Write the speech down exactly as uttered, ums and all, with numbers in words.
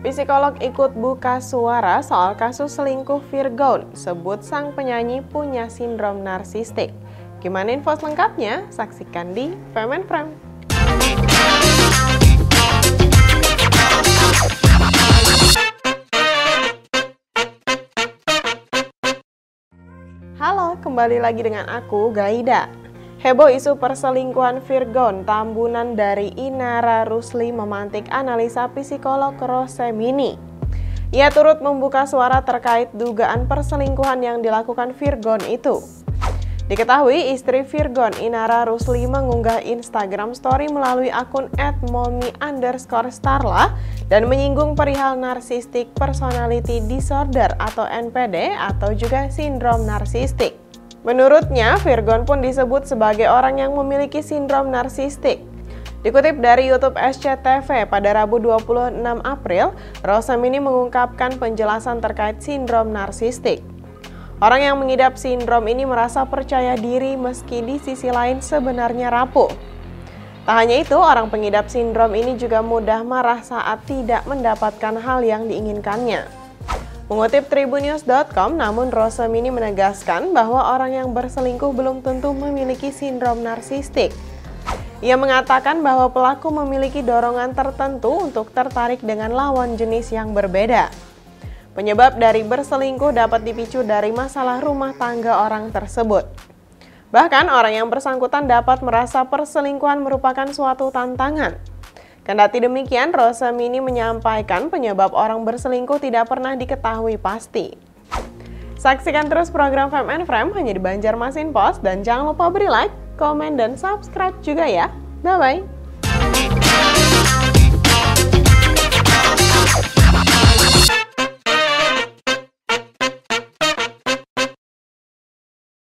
Psikolog ikut buka suara soal kasus selingkuh Virgon, sebut sang penyanyi punya sindrom narsistik. Gimana info lengkapnya? Saksikan di Fame and Frame. Halo, kembali lagi dengan aku, Gaida. Heboh isu perselingkuhan Virgon, Tambunan dari Inara Rusli memantik analisa psikolog Rosemini. Ia turut membuka suara terkait dugaan perselingkuhan yang dilakukan Virgon itu. Diketahui istri Virgon, Inara Rusli, mengunggah Instagram story melalui akun et momi underscore starla dan menyinggung perihal narcissistic personality disorder atau N P D atau juga sindrom narsistik. Menurutnya, Virgon pun disebut sebagai orang yang memiliki sindrom narsistik. Dikutip dari YouTube S C T V pada Rabu dua puluh enam April, Rosemini mengungkapkan penjelasan terkait sindrom narsistik. Orang yang mengidap sindrom ini merasa percaya diri meski di sisi lain sebenarnya rapuh. Tak hanya itu, orang pengidap sindrom ini juga mudah marah saat tidak mendapatkan hal yang diinginkannya. Mengutip Tribunnews dot com, namun Rosemini menegaskan bahwa orang yang berselingkuh belum tentu memiliki sindrom narsistik. Ia mengatakan bahwa pelaku memiliki dorongan tertentu untuk tertarik dengan lawan jenis yang berbeda. Penyebab dari berselingkuh dapat dipicu dari masalah rumah tangga orang tersebut. Bahkan orang yang bersangkutan dapat merasa perselingkuhan merupakan suatu tantangan. Kendati demikian, Rosemini menyampaikan penyebab orang berselingkuh tidak pernah diketahui pasti. Saksikan terus program Fame and Frame hanya di Banjarmasin Post dan jangan lupa beri like, komen, dan subscribe juga ya. Bye-bye!